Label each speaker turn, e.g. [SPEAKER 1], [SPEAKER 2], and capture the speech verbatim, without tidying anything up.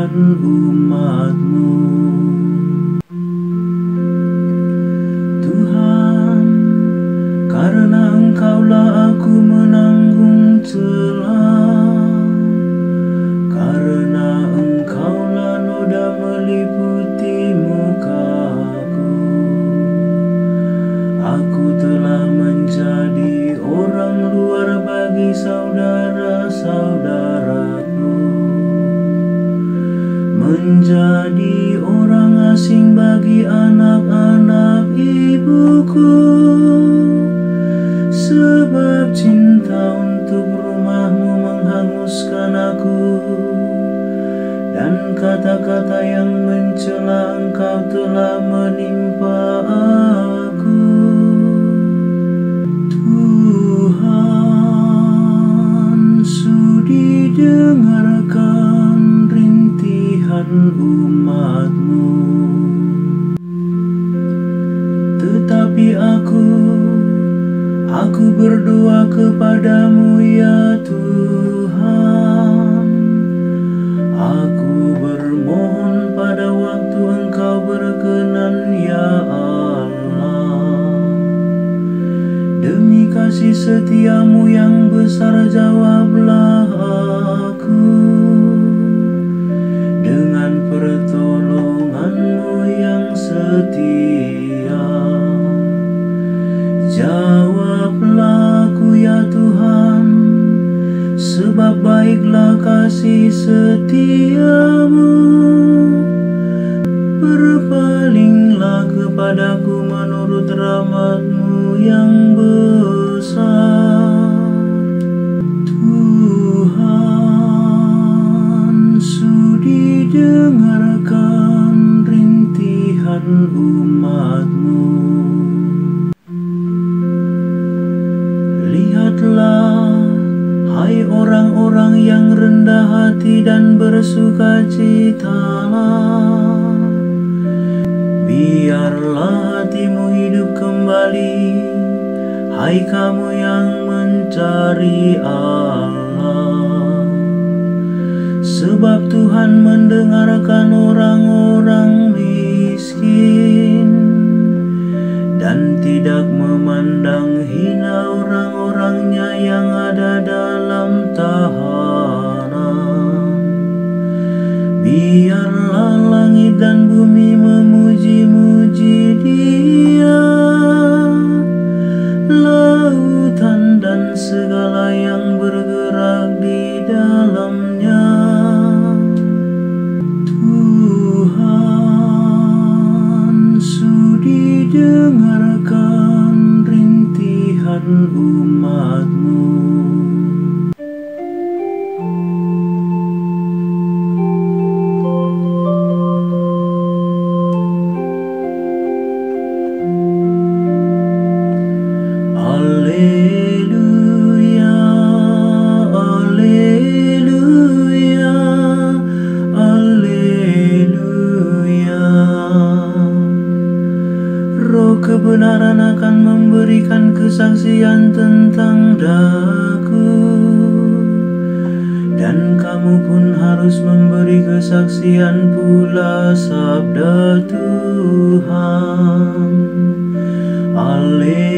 [SPEAKER 1] rintihan umat-Mu. Tuhan, karena Engkaulah aku menanggung celah, karena Engkaulah noda meliputi mukaku. Aku telah menjadi orang luar bagi saudara-saudaraku, menjadi orang asing bagi anak-anak ibuku. Sebab cinta untuk rumah-Mu menghanguskan aku, dan kata-kata yang mencela Engkau telah menimpa aku. Tuhan, sudi dengarkan rintihan umat-Mu. Tetapi aku, aku berdoa kepada-Mu ya Tuhan. Aku bermohon pada waktu Engkau berkenan ya Allah. Demi kasih setia-Mu yang besar jawablah aku. Dengan pertolongan-Mu yang setia, jawablah aku ya Tuhan, sebab baiklah kasih setia-Mu. Berpalinglah kepadaku menurut rahmat-Mu yang besar. Tuhan, sudi dengarkan rintihan umat-Mu. Lihatlah, hai orang-orang yang rendah hati dan bersukacitalah. Biarlah hatimu hidup kembali, hai kamu yang mencari Allah. Sebab Tuhan mendengarkan orang-orang miskin, dan tidak memandang hina orang-orangnya yang ada dalam tahanan. Biarlah langit dan bumi memuji-muji Dia, lautan dan segala yang bergerak di dalamnya. Tuhan, sudi dengarkan rintihan umat-Mu. Alleluia, alleluia, alleluia. Roh kebenaran akan memberikan kesaksian tentang daku, dan kamu pun harus memberi kesaksian pula, sabda Tuhan. Alleluia.